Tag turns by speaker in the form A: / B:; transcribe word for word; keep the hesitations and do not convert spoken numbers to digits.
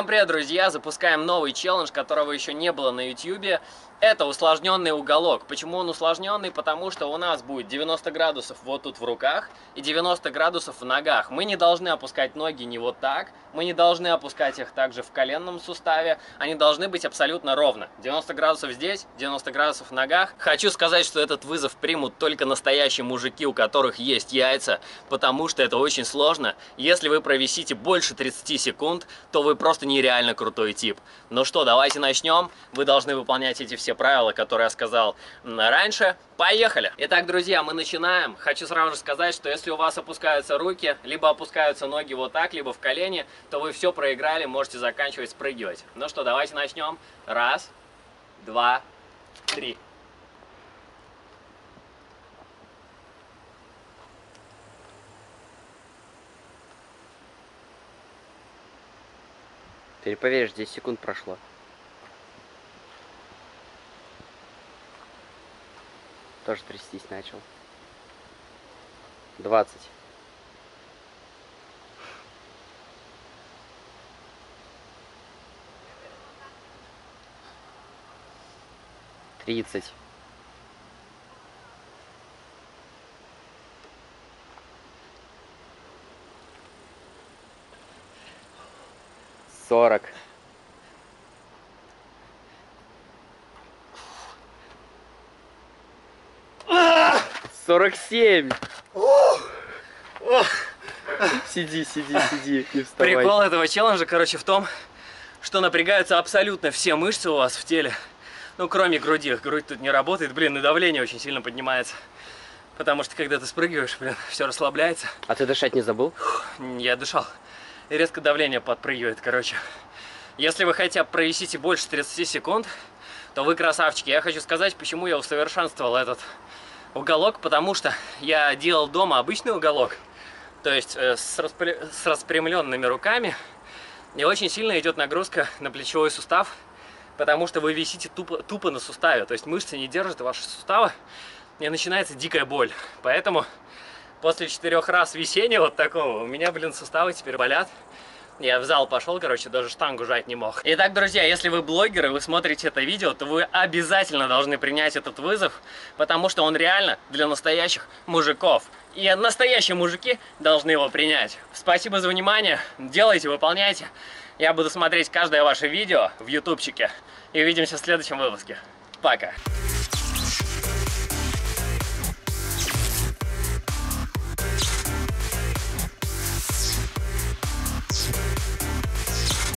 A: Всем привет, друзья! Запускаем новый челлендж, которого еще не было на ютубе. Это усложненный уголок. Почему он усложненный? Потому что у нас будет девяносто градусов вот тут в руках и девяносто градусов в ногах. Мы не должны опускать ноги не вот так, мы не должны опускать их также в коленном суставе. Они должны быть абсолютно ровно. девяносто градусов здесь, девяносто градусов в ногах. Хочу сказать, что этот вызов примут только настоящие мужики, у которых есть яйца, потому что это очень сложно. Если вы провисите больше тридцати секунд, то вы просто нереально крутой тип. Ну что, давайте начнем. Вы должны выполнять эти все правила, которые я сказал раньше. Поехали! Итак, друзья, мы начинаем. Хочу сразу же сказать, что если у вас опускаются руки, либо опускаются ноги вот так, либо в колени, то вы все проиграли, можете заканчивать спрыгивать. Ну что, давайте начнем. Раз, два, три.
B: Ты не поверишь, десять секунд прошло. Тоже трястись начал. двадцать. тридцать. сорок. сорок семь. Сиди, сиди, сиди, не вставай.
A: Прикол этого челленджа, короче, в том, что напрягаются абсолютно все мышцы у вас в теле. Ну, кроме груди. Грудь тут не работает, блин, и давление очень сильно поднимается. Потому что, когда ты спрыгиваешь, блин, все расслабляется.
B: А ты дышать не забыл?
A: Я дышал. И резко давление подпрыгивает, короче. Если вы хотя бы провисите больше тридцати секунд, то вы красавчики. Я хочу сказать, почему я усовершенствовал этот уголок, потому что я делал дома обычный уголок, то есть э, с, распря... с распрямленными руками, и очень сильно идет нагрузка на плечевой сустав, потому что вы висите тупо, тупо на суставе, то есть мышцы не держат ваши суставы, и начинается дикая боль. Поэтому после четырех раз висения вот такого у меня, блин, суставы теперь болят. Я в зал пошел, короче, даже штангу жать не мог. Итак, друзья, если вы блогеры, вы смотрите это видео, то вы обязательно должны принять этот вызов, потому что он реально для настоящих мужиков. И настоящие мужики должны его принять. Спасибо за внимание, делайте, выполняйте. Я буду смотреть каждое ваше видео в ютубчике. И увидимся в следующем выпуске. Пока!